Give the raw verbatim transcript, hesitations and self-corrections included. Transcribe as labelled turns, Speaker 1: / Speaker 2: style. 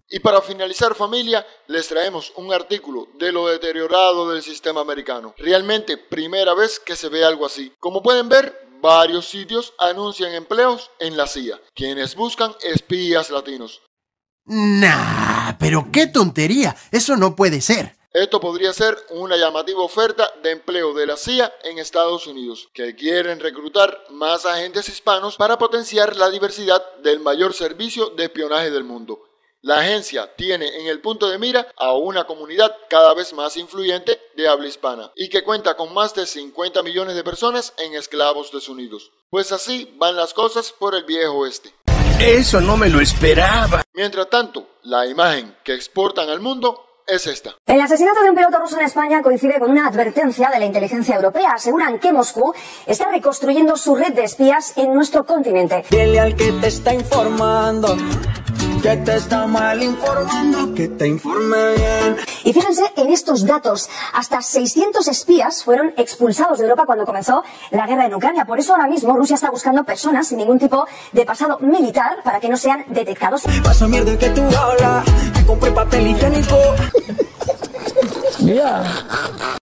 Speaker 1: Y para finalizar, familia, les traemos un artículo de lo deteriorado del sistema americano. Realmente primera vez que se ve algo así. Como pueden ver, varios sitios anuncian empleos en la C I A, quienes buscan espías latinos.
Speaker 2: Nah, pero qué tontería, eso no puede ser.
Speaker 1: Esto podría ser una llamativa oferta de empleo de la C I A en Estados Unidos, que quieren reclutar más agentes hispanos para potenciar la diversidad del mayor servicio de espionaje del mundo. La agencia tiene en el punto de mira a una comunidad cada vez más influyente de habla hispana y que cuenta con más de cincuenta millones de personas en esclavos desunidos. Pues así van las cosas por el viejo oeste.
Speaker 3: Eso no me lo esperaba.
Speaker 1: Mientras tanto, la imagen que exportan al mundo es esta.
Speaker 4: El asesinato de un piloto ruso en España coincide con una advertencia de la inteligencia europea. Aseguran que Moscú está reconstruyendo su red de espías en nuestro continente.
Speaker 5: Dile al que te está informando que te está mal informando, que te informe bien.
Speaker 4: Y fíjense en estos datos, hasta seiscientos espías fueron expulsados de Europa cuando comenzó la guerra en Ucrania. Por eso ahora mismo Rusia está buscando personas sin ningún tipo de pasado militar para que no sean detectados.
Speaker 5: Pasa mierda que tú hablas, que compré papel higiénico.
Speaker 6: Yeah.